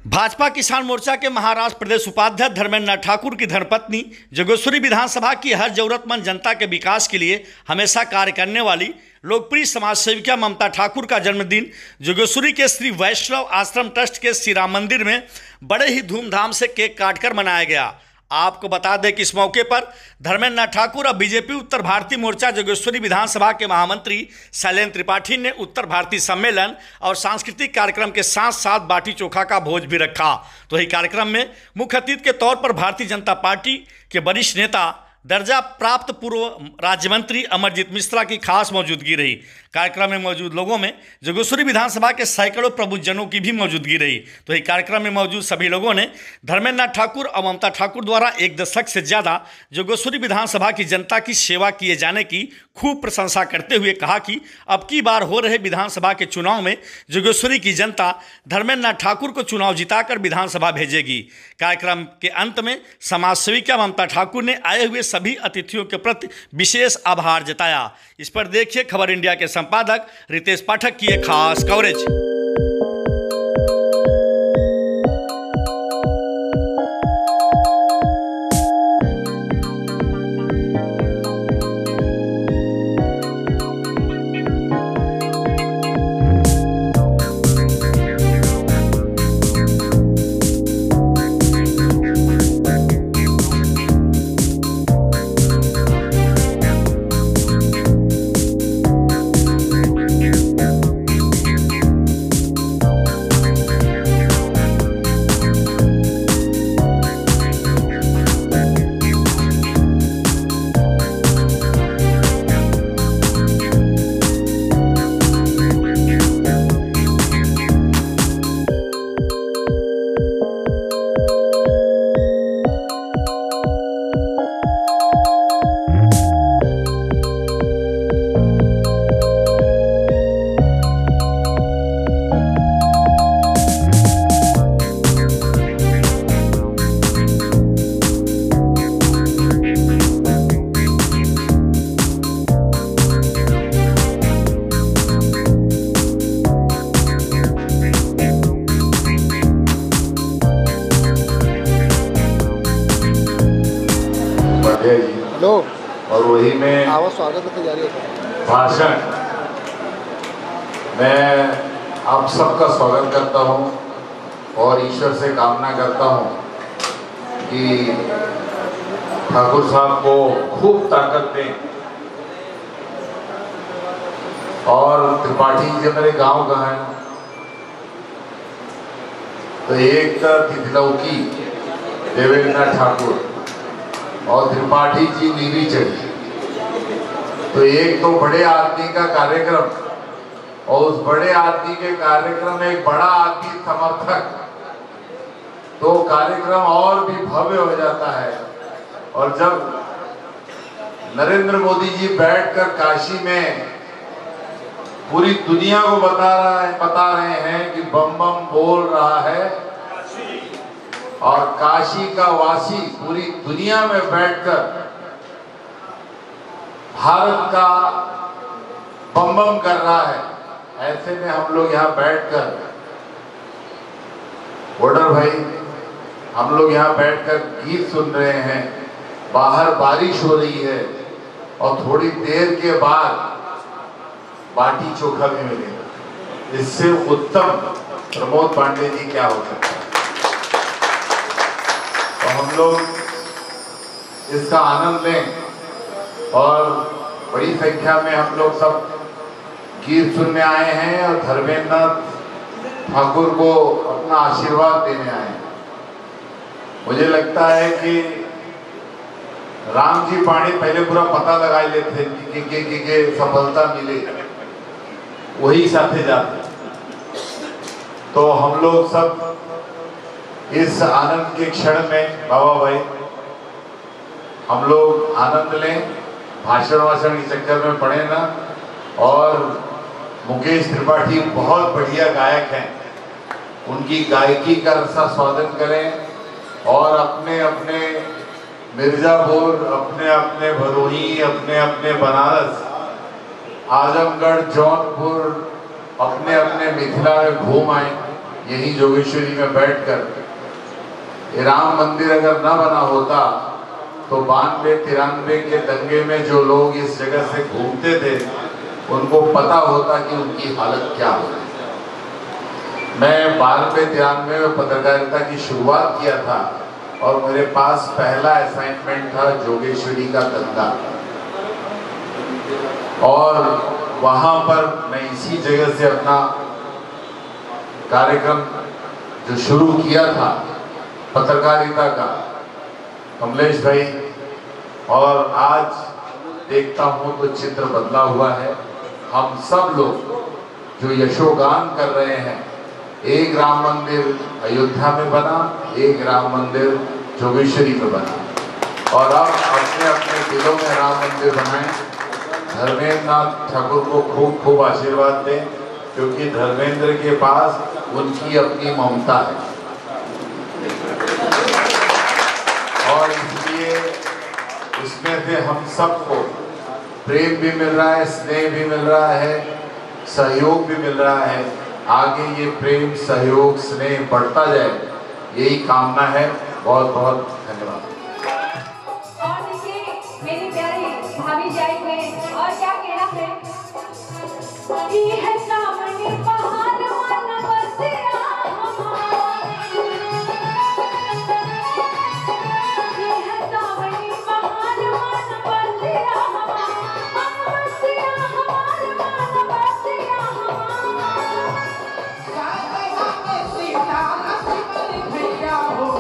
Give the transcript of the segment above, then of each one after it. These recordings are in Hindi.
भाजपा किसान मोर्चा के महाराष्ट्र प्रदेश उपाध्यक्ष धर्मेंद्र ठाकुर की धर्मपत्नी जोगेश्वरी विधानसभा की हर जरूरतमंद जनता के विकास के लिए हमेशा कार्य करने वाली लोकप्रिय समाज सेविका ममता ठाकुर का जन्मदिन जोगेश्वरी के श्री वैष्णव आश्रम ट्रस्ट के श्री राम मंदिर में बड़े ही धूमधाम से केक काटकर मनाया गया। आपको बता दें कि इस मौके पर धर्मेंद्र ठाकुर और बीजेपी उत्तर भारतीय मोर्चा जोगेश्वरी विधानसभा के महामंत्री शैलेंद्र त्रिपाठी ने उत्तर भारतीय सम्मेलन और सांस्कृतिक कार्यक्रम के साथ साथ बाटी चोखा का भोज भी रखा। तो यही कार्यक्रम में मुख्य अतिथि के तौर पर भारतीय जनता पार्टी के वरिष्ठ नेता दर्जा प्राप्त पूर्व राज्य मंत्री अमरजीत मिश्रा की खास मौजूदगी रही। कार्यक्रम में मौजूद लोगों में जोगेश्वरी विधानसभा के सैकड़ों प्रबुद्धजनों की भी मौजूदगी रही। तो ये कार्यक्रम में मौजूद सभी लोगों ने धर्मेंद्र ठाकुर और ममता ठाकुर द्वारा 1 दशक से ज़्यादा जोगेश्वरी विधानसभा की जनता की सेवा किए जाने की खूब प्रशंसा करते हुए कहा कि अब की बार हो रहे विधानसभा के चुनाव में जोगेश्वरी की जनता धर्मेंद्र ठाकुर को चुनाव जिताकर विधानसभा भेजेगी। कार्यक्रम के अंत में समाज सेविका ममता ठाकुर ने आए हुए सभी अतिथियों के प्रति विशेष आभार जताया। इस पर देखिए खबर इंडिया के संपादक रितेश पाठक की एक खास कवरेज। हेलो और वही में आवाज स्वागत की तैयारी है। भाषण मैं आप सबका स्वागत करता हूं और ईश्वर से कामना करता हूं कि ठाकुर साहब को खूब ताकत दें और त्रिपाठी जी मेरे गांव का है तो एक तिथलौकी देवेंद्र ठाकुर और त्रिपाठी जी नीवी चढ़ी तो एक तो बड़े आदमी का कार्यक्रम और उस बड़े आदमी के कार्यक्रम में एक बड़ा आदमी समर्थक तो कार्यक्रम और भी भव्य हो जाता है। और जब नरेंद्र मोदी जी बैठकर काशी में पूरी दुनिया को बता रहे हैं कि बम बम बोल रहा है और काशी का वासी पूरी दुनिया में बैठकर भारत का बम बम कर रहा है, ऐसे में हम लोग यहाँ बैठकर बॉर्डर भाई हम लोग यहाँ बैठकर गीत सुन रहे हैं, बाहर बारिश हो रही है और थोड़ी देर के बाद बाटी चोखा भी मिलेगा। इससे उत्तम प्रमोद पांडे जी क्या हो सकता है। तो हम लोग इसका आनंद लें और बड़ी संख्या में हम लोग सब गीत सुनने आए हैं और धर्मेंद्र ठाकुर को अपना आशीर्वाद देने आए हैं। मुझे लगता है कि राम जी पाणी पहले पूरा पता लगा लेते कि सफलता मिले वही साथे जाते। तो हम लोग सब इस आनंद के क्षण में बाबा भाई हम लोग आनंद लें, भाषण के चक्कर में पड़े ना। और मुकेश त्रिपाठी बहुत बढ़िया गायक हैं, उनकी गायकी का रसास्वादन करें और अपने अपने मिर्जापुर, अपने अपने भदोही, अपने अपने बनारस, आजमगढ़, जौनपुर, अपने अपने मिथिला में घूम आए। यहीं जोगेश्वरी में बैठकर ये राम मंदिर अगर न बना होता तो 92-93 के दंगे में जो लोग इस जगह से घूमते थे उनको पता होता कि उनकी हालत क्या हो रही है। मैं 92-93 में पत्रकारिता की शुरुआत किया था और मेरे पास पहला असाइनमेंट था जोगेश्वरी का दंगा, और वहां पर मैं इसी जगह से अपना कार्यक्रम जो शुरू किया था पत्रकारिता का, कमलेश भाई, और आज देखता हूं तो चित्र बदला हुआ है। हम सब लोग जो यशोगान कर रहे हैं, एक राम मंदिर अयोध्या में बना, एक राम मंदिर जोगेश्वरी में बना, और अब अपने अपने दिलों में राम मंदिर बनाएं। धर्मेंद्र नाथ ठाकुर को खूब खूब आशीर्वाद दें, क्योंकि धर्मेंद्र के पास उनकी अपनी ममता है, और इसलिए उसमें से हम सबको प्रेम भी मिल रहा है, स्नेह भी मिल रहा है, सहयोग भी मिल रहा है। आगे ये प्रेम, सहयोग, स्नेह बढ़ता जाए, यही कामना है। बहुत बहुत धन्यवाद। और देखिए मेरी प्यारी भाभी जी आई हुए हैं, और क्या कहना है, ये है सामने पहाड़ मन बसिया हमारे, ये है सामने पहाड़ मन बसिया हमारे, मन बसिया हमारे, मन बसिया हमारे। सीता हसी भैया हो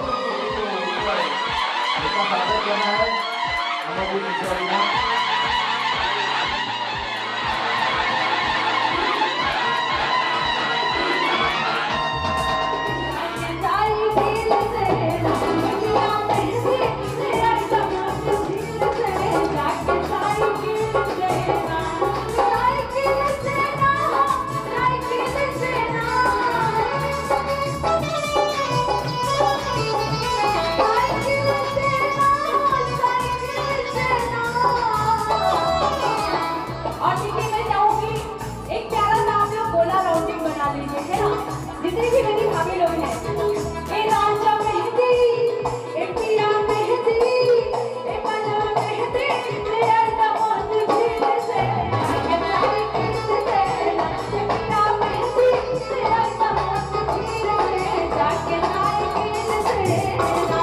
जितनी भी मेरी भाभी लोग हैं, ए राजा मेहंदी, ए पिया मेहंदी, ए बना मेहंदी, तेरा दमन दिल से, ए प्यारी किस से, ए पिया मेहंदी, तेरा दमन दिल से, जाके लाए किस से ना।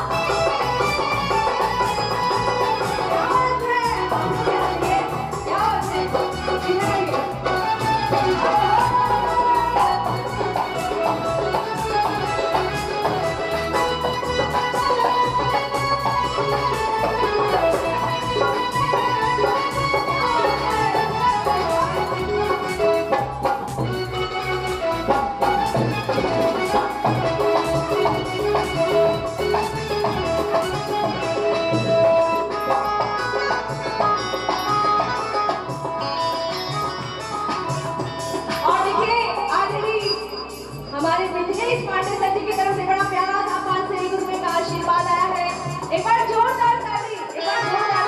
एक बार जोरदार ताली, एक बार जोरदार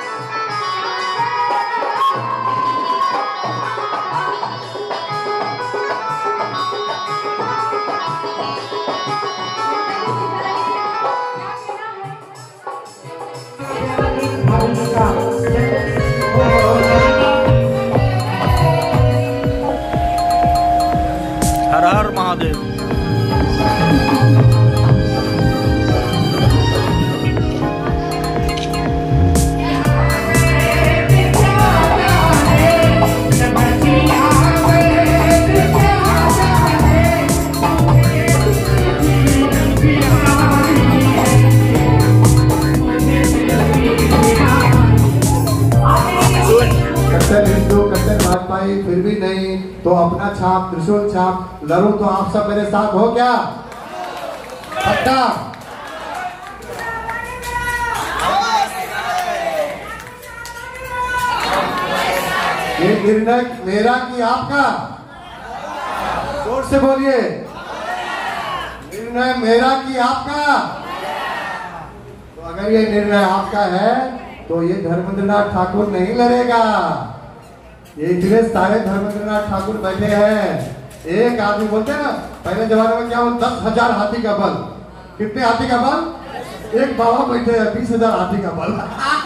हर हर महादेव। फिर भी नहीं तो अपना छाप, त्रिशूल छाप लड़ू तो आप सब मेरे साथ हो क्या? पक्का? ये निर्णय मेरा कि आपका? जोर से बोलिए। निर्णय मेरा कि आपका? तो अगर ये निर्णय आपका है तो ये धर्मेंद्र नाथ ठाकुर नहीं लड़ेगा। ये इतने सारे धर्मेंद्र नाथ ठाकुर बैठे हैं, एक आदमी बोलते हैं ना, पहले जमाने में क्या हो, 10,000 हाथी का बल। कितने हाथी का बल? एक बाबा बैठे हैं, 20,000 हाथी का बल।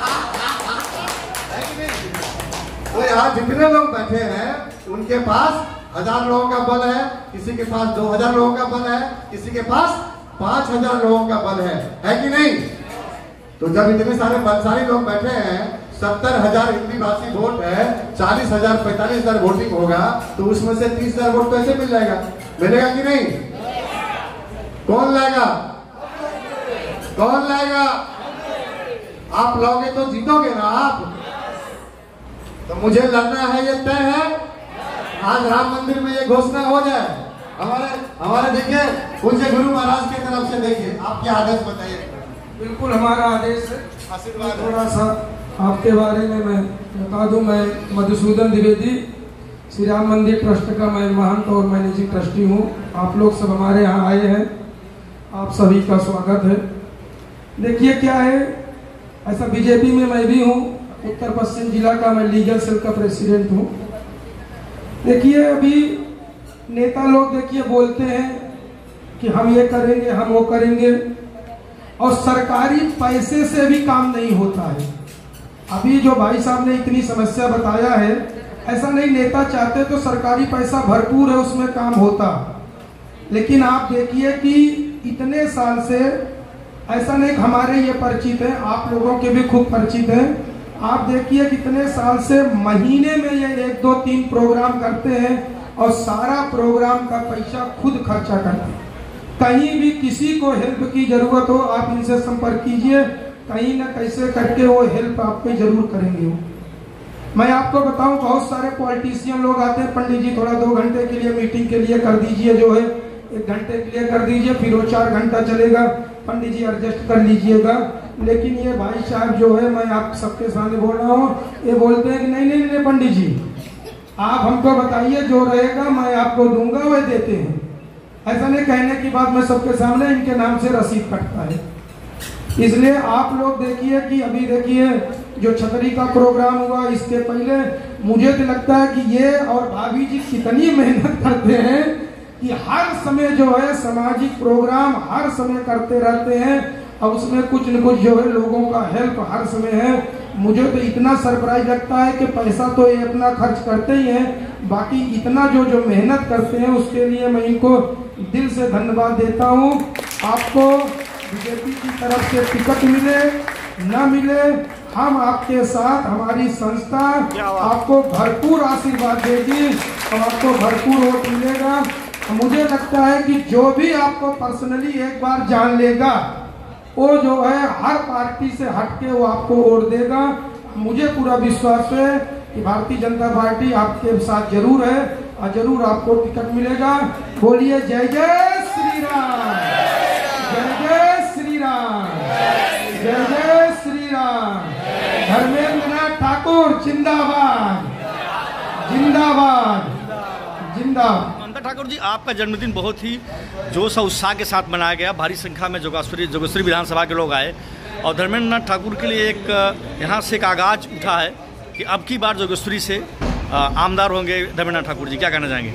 तो यहाँ जितने लोग बैठे हैं उनके पास 1000 लोगों का बल है, किसी के पास 2000 लोगों का बल है, किसी के पास 5000 लोगों का बल है कि नहीं? तो जब इतने सारे बलशाली लोग बैठे हैं, 70,000 हिंदी भाषी वोट है, 40,000 45,000 वोटिंग होगा, तो उसमें से 30,000 वोट कैसे मिल जाएगा? मिलेगा कि नहीं? कौन लाएगा? कौन लाएगा? आप लाओगे तो जीतोगे ना आप। तो मुझे लड़ना है, ये तय है। आज राम मंदिर में ये घोषणा हो जाए। हमारे देखिए पूज्य गुरु महाराज की तरफ से देखिए, आप क्या आदेश बताइए? बिल्कुल हमारा आदेश है। आशीर्वाद थोड़ा सा आपके बारे में मैं बता दूं, मैं मधुसूदन द्विवेदी, श्री राम मंदिर ट्रस्ट का मैं महंत और मैनेजिंग ट्रस्टी हूं। आप लोग सब हमारे यहाँ आए हैं, आप सभी का स्वागत है। देखिए क्या है, ऐसा बीजेपी में मैं भी हूं, उत्तर पश्चिम जिला का मैं लीगल सेल का प्रेसिडेंट हूं। देखिए अभी नेता लोग देखिए बोलते हैं कि हम ये करेंगे, हम वो करेंगे, और सरकारी पैसे से भी काम नहीं होता है। अभी जो भाई साहब ने इतनी समस्या बताया है, ऐसा नहीं, नेता चाहते तो सरकारी पैसा भरपूर है, उसमें काम होता। लेकिन आप देखिए कि इतने साल से ऐसा नहीं, हमारे ये परिचित है, आप लोगों के भी खूब परिचित है। आप देखिए कितने साल से महीने में ये 1 2 3 प्रोग्राम करते हैं और सारा प्रोग्राम का पैसा खुद खर्चा करते हैं। कहीं भी किसी को हेल्प की जरूरत हो, आप इनसे संपर्क कीजिए, कहीं ना कैसे करके वो हेल्प आपको जरूर करेंगे। मैं आपको बताऊं, बहुत सारे पॉलिटिशियन लोग आते हैं, पंडित जी थोड़ा 2 घंटे के लिए मीटिंग के लिए कर दीजिए, जो है 1 घंटे के लिए कर दीजिए, फिर वो 4 घंटा चलेगा, पंडित जी एडजस्ट कर लीजिएगा। लेकिन ये भाई साहब जो है, मैं आप सबके सामने बोल रहा हूँ, ये बोलते हैं कि नहीं नहीं नहीं पंडित जी, आप हमको बताइए, जो रहेगा मैं आपको दूंगा, वह देते हैं। ऐसा नहीं, कहने की बात मैं सबके सामने इनके नाम से रसीद कटता है। इसलिए आप लोग देखिए कि अभी देखिए जो छतरी का प्रोग्राम हुआ, इसके पहले मुझे तो लगता है कि ये और भाभी जी कितनी मेहनत करते हैं कि हर समय जो है सामाजिक प्रोग्राम हर समय करते रहते हैं, और उसमें कुछ न कुछ जो है लोगों का हेल्प हर समय है। मुझे तो इतना सरप्राइज लगता है कि पैसा तो ये अपना खर्च करते ही हैं, बाकी इतना जो मेहनत करते हैं उसके लिए मैं इनको दिल से धन्यवाद देता हूँ। आपको बीजेपी की तरफ से टिकट मिले न मिले, हम आपके साथ, हमारी संस्था आपको भरपूर आशीर्वाद देगी और आपको भरपूर वोट मिलेगा। मुझे लगता है कि जो भी आपको पर्सनली एक बार जान लेगा, वो जो है हर पार्टी से हटके वो आपको वोट देगा। मुझे पूरा विश्वास है कि भारतीय जनता पार्टी आपके साथ जरूर है और जरूर आपको टिकट मिलेगा। बोलिए जय जय श्री राम, जय जय श्री राम, जय जय श्री राम। धर्मेंद्र नाथ ठाकुर जिंदाबाद, जिंदाबाद, जिंदाबाद। ममता ठाकुर जी, आपका जन्मदिन बहुत ही जोश और उत्साह के साथ मनाया गया। भारी संख्या में जोगेश्वरी विधानसभा के लोग आए और धर्मेंद्र नाथ ठाकुर के लिए एक यहाँ से एक आगाज उठा है कि अब की बार जोगेश्वरी से आमदार होंगे धर्मेंद्र नाथ ठाकुर जी। क्या कहना चाहेंगे?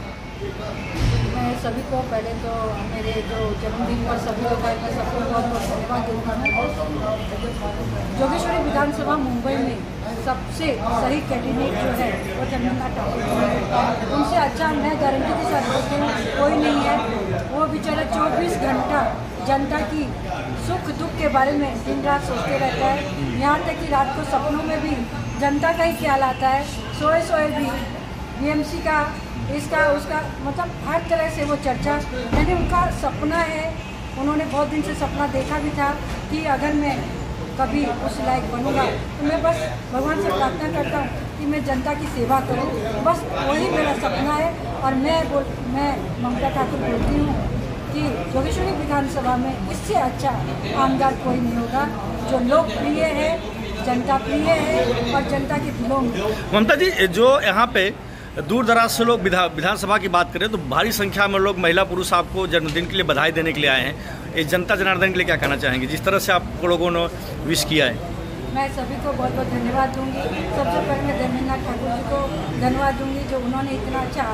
मैं सभी को पहले तो मेरे जो जन्मदिन पर सभी लोग आए, मैं सबको बहुत बहुत धन्यवाद दूँगा। जोगेश्वरी विधानसभा मुंबई में सबसे सही कैंडिडेट जो है वो धर्मेंद्र नाथ ठाकुर, उनसे अच्छा मैं गारंटी के साथ बोलती हूँ कोई नहीं है। वो बेचारा 24 घंटा जनता की सुख दुख के बारे में दिन रात सोचते रहता है। यहाँ तक कि रात को सपनों में भी जनता का ही ख्याल आता है। सोए भी बीएमसी का, इसका उसका, मतलब हर तरह से वो चर्चा, यानी उनका सपना है। उन्होंने बहुत दिन से सपना देखा भी था कि अगर मैं कभी उस लायक बनूंगा तो मैं बस भगवान से प्रार्थना करता हूँ कि मैं जनता की सेवा करूँ, बस वही मेरा सपना है। और मैं ममता ठाकुर बोलती हूँ कि जोगेश्वरी विधानसभा में इससे अच्छा आमदार कोई नहीं होगा, जो लोकप्रिय है, जनता प्रिय है और जनता के दिलों में। ममता जी, जो यहाँ पे दूर दराज से लोग विधानसभा की बात करें तो भारी संख्या में लोग, महिला पुरुष, आपको जन्मदिन के लिए बधाई देने के लिए आए हैं। इस जनता जनार्दन के लिए क्या कहना चाहेंगे, जिस तरह से आप लोगों ने विश किया है? मैं सभी को बहुत बहुत धन्यवाद दूंगी। सबसे पहले मैं धर्मेंद्र ठाकुर जी को धन्यवाद दूंगी जो उन्होंने इतना अच्छा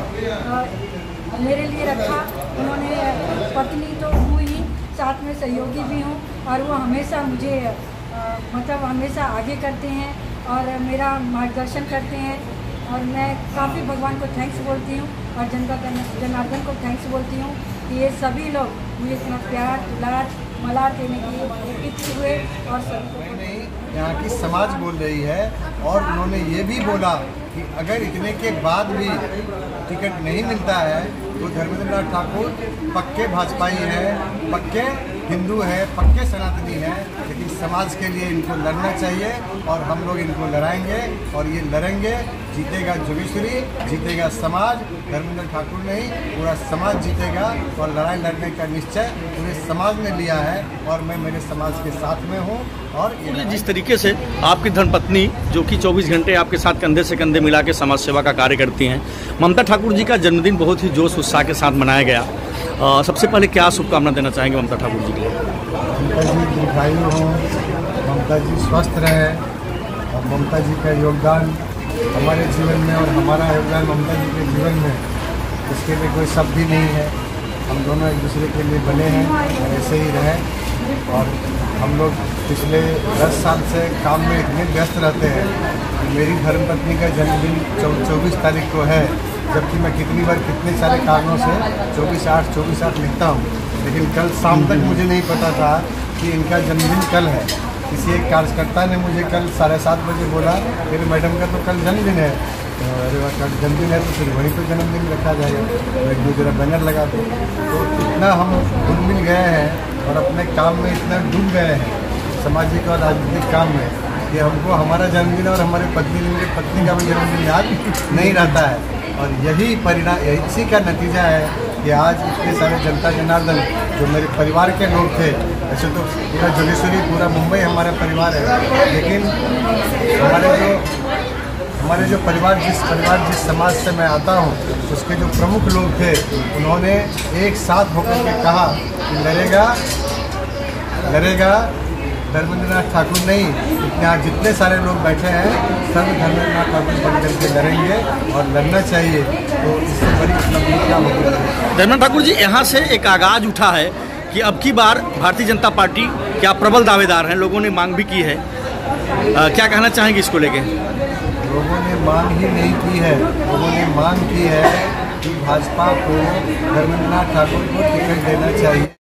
आयोजन मेरे लिए रखा। उन्होंने पत्नी तो हूँ ही, साथ में सहयोगी भी हूँ और वो हमेशा मुझे मतलब हमेशा आगे करते हैं और मेरा मार्गदर्शन करते हैं और मैं काफ़ी भगवान को थैंक्स बोलती हूँ और जनता जनार्दन को थैंक्स बोलती हूँ कि ये सभी लोग मुझे इतना प्यार दुलार मलार देने के लिए एकत्रित हुए और सभी को यहाँ की समाज बोल रही है और उन्होंने ये भी बोला कि अगर इतने के बाद भी टिकट नहीं मिलता है तो धर्मेंद्र नाथ ठाकुर पक्के भाजपाई हैं, पक्के हिंदू हैं, पक्के सनातनी हैं, लेकिन समाज के लिए इनको लड़ना चाहिए और हम लोग इनको लड़ाएंगे और ये लड़ेंगे। जीतेगा जोगेश्वरी, जीतेगा समाज, धर्मेंद्र ठाकुर नहीं पूरा समाज जीतेगा और लड़ाई लड़ने का निश्चय पूरे समाज ने लिया है और मैं मेरे समाज के साथ में हूँ। और ये जिस तरीके से आपकी धर्मपत्नी जो कि 24 घंटे आपके साथ कंधे से कंधे मिला के समाज सेवा का कार्य करती हैं, ममता ठाकुर जी का जन्मदिन बहुत ही जोश उत्साह के साथ मनाया गया। सबसे पहले क्या शुभकामना देना चाहेंगे ममता ठाकुर जी के लिए? ममता जी दीर्घायु हों, ममता जी स्वस्थ रहें और ममता जी का योगदान हमारे जीवन में और हमारा योगदान ममता जी के जीवन में, इसके लिए कोई शब्द भी नहीं है। हम दोनों एक दूसरे के लिए बने हैं और ऐसे ही रहें। और हम लोग पिछले 10 साल से काम में इतने व्यस्त रहते हैं कि मेरी धर्मपत्नी का जन्मदिन 24 तारीख को है, जबकि मैं कितनी बार कितने सारे कारणों से 24/8 लिखता हूँ, लेकिन कल शाम तक मुझे नहीं पता था कि इनका जन्मदिन कल है। किसी एक कार्यकर्ता ने मुझे कल 7:30 बजे बोला मेरे मैडम का तो कल जन्मदिन है। अरे वाह, कल जन्मदिन है तो फिर वहीं पर जन्मदिन रखा जाएगा, तो एक दो जरा बैनर लगा दो। तो इतना हम घुल मिल गए हैं और अपने काम में इतना डूब गए हैं सामाजिक और राजनीतिक काम में कि हमको हमारा जन्मदिन और हमारे पत्नी का भी जन्मदिन याद नहीं रहता है। और यही परिणाम, इसी का नतीजा है कि आज इतने सारे जनता जनार्दन जो मेरे परिवार के लोग थे, ऐसे तो पूरा जोगेश्वरी पूरा मुंबई हमारा परिवार है, लेकिन हमारे जो परिवार जिस समाज से मैं आता हूँ उसके जो प्रमुख लोग थे, उन्होंने एक साथ होकर के कहा कि लड़ेगा धर्मेंद्र नाथ ठाकुर नहीं, यहाँ जितने सारे लोग बैठे हैं सब धर्मेंद्र नाथ ठाकुर बन करके लड़ेंगे और लड़ना चाहिए। तो इससे बड़ी उपलब्धि क्या होगी? धर्मेंद्र ठाकुर जी, यहाँ से एक आगाज उठा है कि अब की बार भारतीय जनता पार्टी क्या प्रबल दावेदार हैं, लोगों ने मांग भी की है। क्या कहना चाहेंगे इसको लेके? लोगों ने मांग ही नहीं की है, लोगों ने मांग की है कि भाजपा को धर्मेंद्र नाथ ठाकुर को टिकट देना चाहिए।